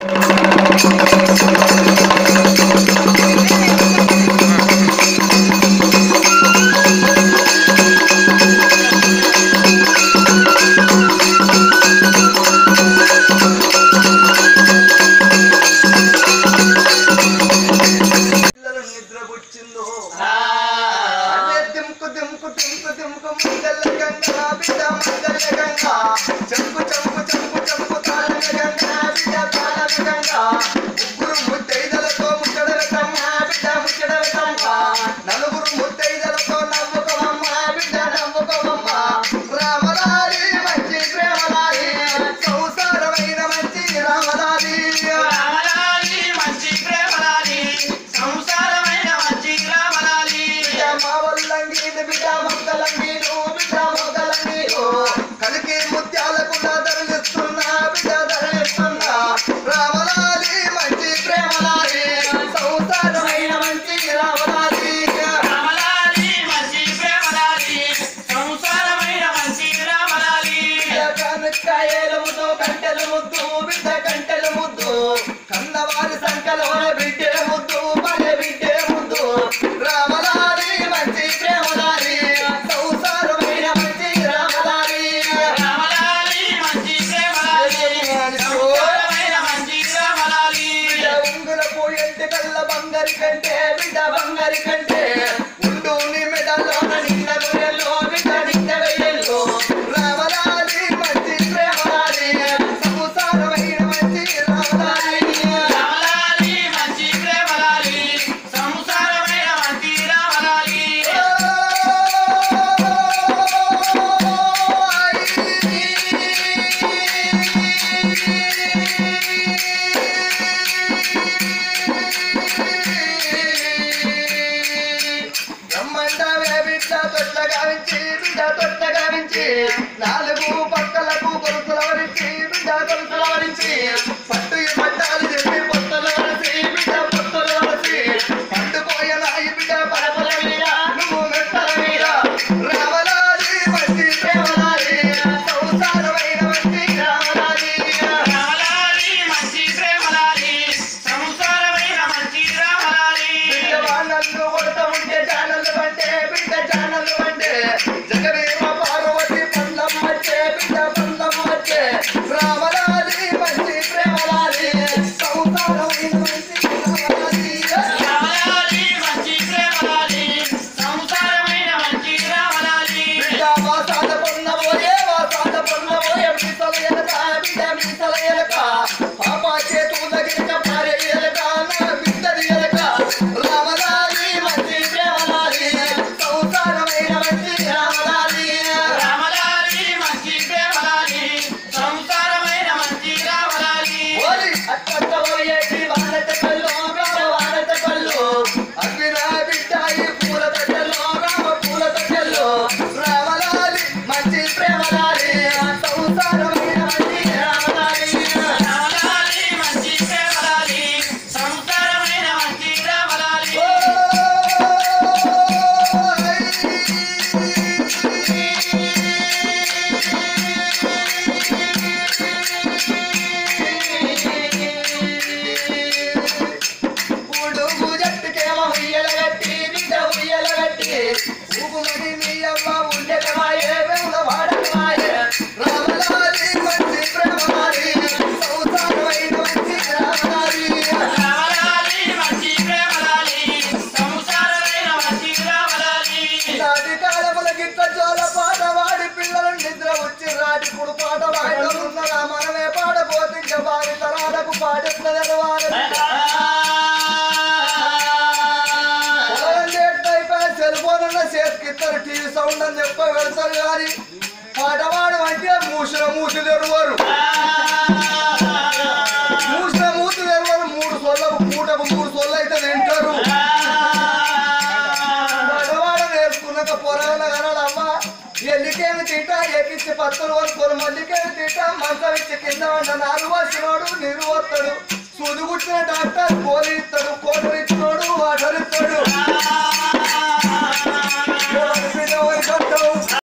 TV sound అని చెప్ప వెళ్తారు కానీ పాటవాడు అంటే మూసిన మూసి తెరువారు మూసిన మూసి తెరువారు 3 సొల్లకు పూటకు 3 సొల్లు అయితే తింటారు. పాటవాడు నేర్చుకున్నాక పొరాల కనాలమ్మ ఎల్లికేమి తింటా ఎక్కించి పత్తులు వరుకొని మల్లికేమి తింటా మంచం ఇచ్చి కింద వంట 4 వచ్చినోడు నీరు వస్తాడు సూది కుట్టిన డాక్టర్ కోలి ఇస్తాడు కోటలు ఇచ్చినోడు వాటర్ ఇస్తాడు.